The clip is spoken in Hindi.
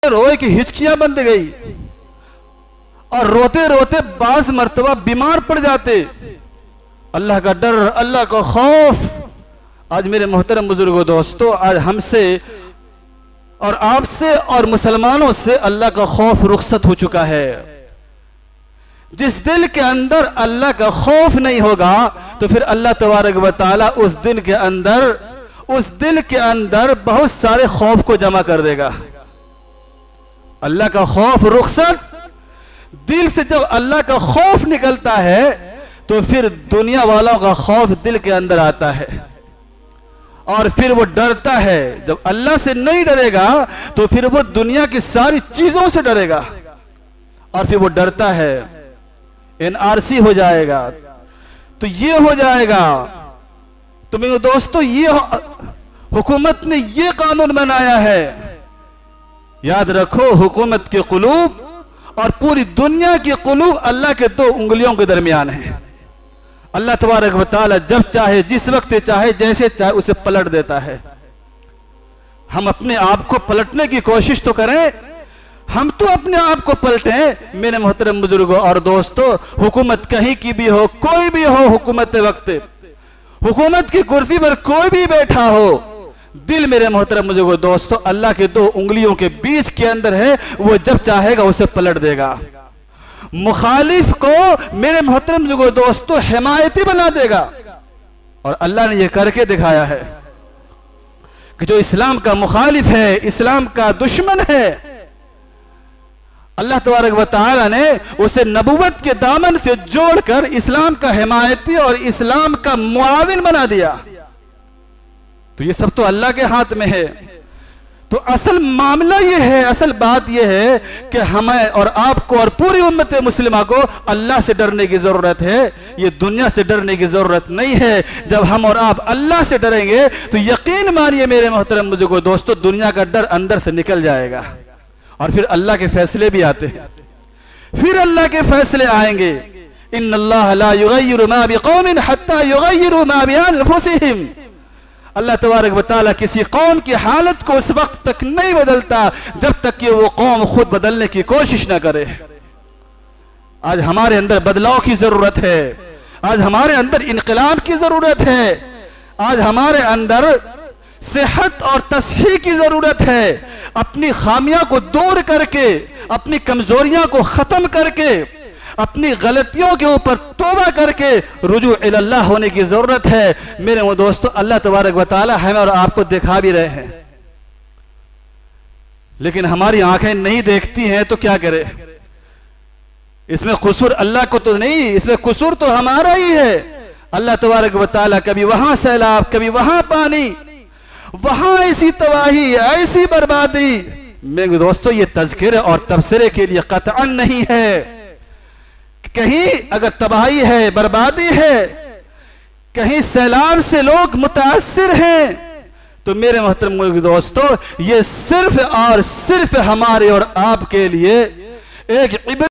रोए रोए की हिचकियां बंध गई और रोते रोते बाज मर्तबा बीमार पड़ जाते। अल्लाह का डर, अल्लाह का खौफ आज मेरे मोहतरम बुजुर्गों दोस्तों, आज हमसे और आपसे और मुसलमानों से अल्लाह का खौफ रुखसत हो चुका है। जिस दिल के अंदर अल्लाह का खौफ नहीं होगा तो फिर अल्लाह तबारक व तआला उस दिल के अंदर बहुत सारे खौफ को जमा कर देगा। अल्लाह का खौफ रुखसत, दिल से जब अल्लाह का खौफ निकलता है तो फिर दुनिया वालों का खौफ दिल के अंदर आता है और फिर वो डरता है। जब अल्लाह से नहीं डरेगा तो फिर वो दुनिया की सारी चीजों से डरेगा और फिर वो डरता है, एनआरसी हो जाएगा, तो ये हो जाएगा। तो मेरे दोस्तों, ये हुकूमत ने ये कानून बनाया है, याद रखो, हुकूमत के कुलूब और पूरी दुनिया के कुलूब अल्लाह के दो उंगलियों के दरमियान है। अल्लाह तबारक व तआला जब चाहे, जिस वक्त चाहे, जैसे चाहे उसे पलट देता है। हम अपने आप को पलटने की कोशिश तो करें, हम तो अपने आप को पलटें। मेरे मोहतरम बुजुर्गों और दोस्तों, हुकूमत कहीं की भी हो, कोई भी हो, हुकूमत वक्त, हुकूमत की कुर्सी पर कोई भी बैठा हो, दिल मेरे मोहतरम बुजुर्गों दोस्तों अल्लाह के दो उंगलियों के बीच के अंदर है। वो जब चाहेगा उसे पलट देगा। मुखालिफ को मेरे मोहतरम बुजुर्गों दोस्तों हिमायती बना देगा। और अल्लाह ने यह करके दिखाया है कि जो इस्लाम का मुखालिफ है, इस्लाम का दुश्मन है, अल्लाह तबारक व तआला ने उसे नबूवत के दामन से जोड़कर इस्लाम का हिमायती और इस्लाम का मुआविन बना दिया। तो ये सब तो अल्लाह के हाथ में है। तो असल मामला ये है, असल बात ये है कि हमें और आपको और पूरी उम्मत मुस्लिमा को अल्लाह से डरने की जरूरत है, ये दुनिया से डरने की जरूरत नहीं है। जब हम और आप अल्लाह से डरेंगे तो यकीन मानिए मेरे मोहतरम बुजुर्गों दोस्तों, दुनिया का डर अंदर से निकल जाएगा और फिर अल्लाह के फैसले भी आते हैं। फिर अल्लाह के फैसले आएंगे। इन्नल्लाह ला युगय्यिरु मा बिकौमिन हत्ता युगय्यिरु मा बिअनफुसिहिम। अल्लाह तबारक व तआला किसी कौम की हालत को उस वक्त तक नहीं बदलता जब तक कि वो कौम खुद बदलने की कोशिश न करे। आज हमारे अंदर बदलाव की जरूरत है, आज हमारे अंदर इनकलाब की जरूरत है, आज हमारे अंदर सेहत और तस्हीह की जरूरत है। अपनी खामियां को दूर करके, अपनी कमजोरियां को खत्म करके, अपनी गलतियों के ऊपर तौबा करके रुजू इल्लाह होने की जरूरत है। मेरे वो दोस्तों, अल्लाह तबारक व तआला हमें और आपको दिखा भी रहे हैं, लेकिन हमारी आंखें नहीं देखती हैं, तो क्या करें? इसमें कसूर अल्लाह को तो नहीं, इसमें कसूर तो हमारा ही है। अल्लाह तबारक व तआला कभी वहां सैलाब, कभी वहां पानी, वहां ऐसी तबाही, ऐसी बर्बादी। मेरे दोस्तों, ये तज़किरे और तबसरे के लिए कतअन नहीं है। कहीं अगर तबाही है, बर्बादी है, कहीं सैलाब से लोग मुतासिर हैं, तो मेरे मोहतरम दोस्तों, ये सिर्फ और सिर्फ हमारे और आपके लिए एक